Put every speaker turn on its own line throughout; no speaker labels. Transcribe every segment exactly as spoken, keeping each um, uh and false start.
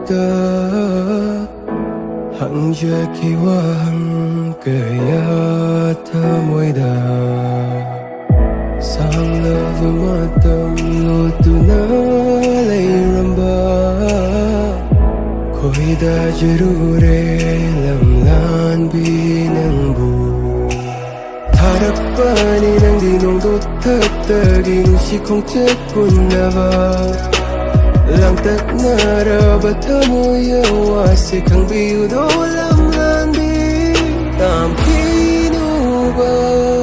ta hằng giờ khi hoa hằng kể ya tha môi đà sang lơ với mắt tâm lo tu na lấy ramba khôi đa jeru re lam lan bi nang bu harapan nang di nong do thất taging si không chết kun nava lang tak na ra ba thamo yawa se khang biu do lam lan bi tam kinu ba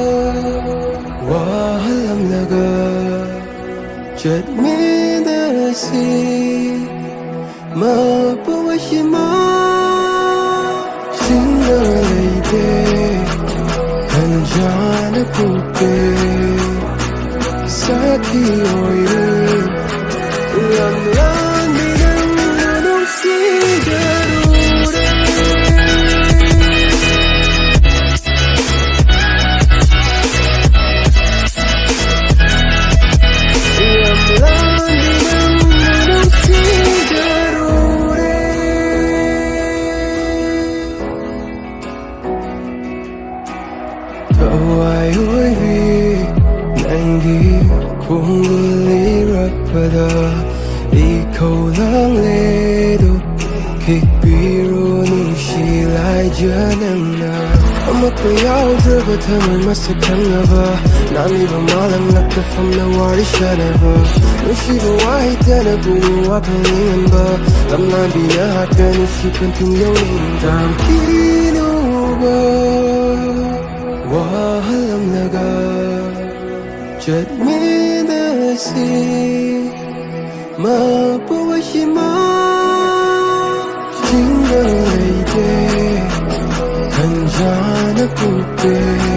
wa lam laga chat me da si ma pa wa shi ma sin na de han jana pupe saki oire lam lan bi nang no si garure lam lan bi nang no si garure tawai oi vi nangi kung li rapada khâu lang lê đô kịch biro nu shi lai jia nang na amma pe yao zhe ba tha mai ma se khang na ba na mi ba ma lang lak ta from na wa ri sha na ba nu shi ba wa hi ta na bu wa pa ni an ba lam na bi na ha ta nu shi pen tung yo ni tam ki no ba wa lam na ga chat me da si ma pa wa shi ma jing ai de kan jana pu pe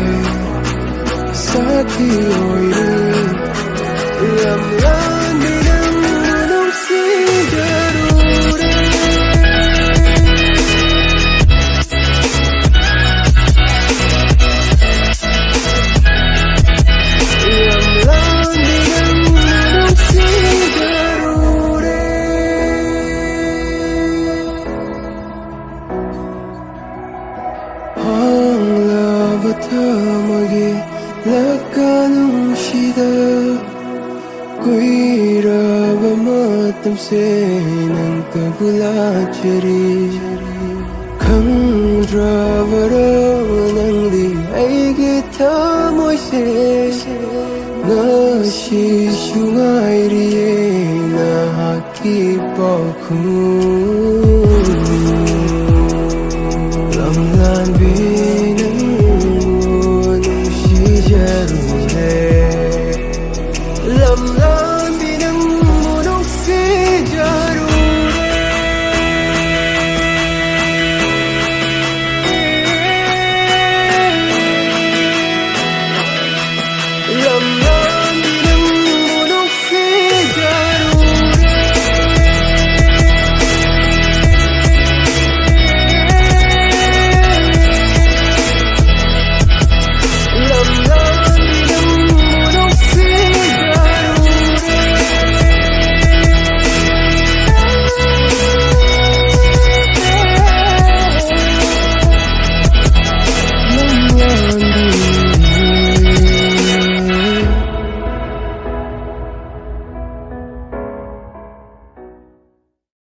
sa ki oi re lam lan bi nang no si garure lam lan bi nang no si thamagi lakanung shida kuiraba matam se nang kabula chari khandravara nang di aige thamoy se na shi shungai ri na ki pa khu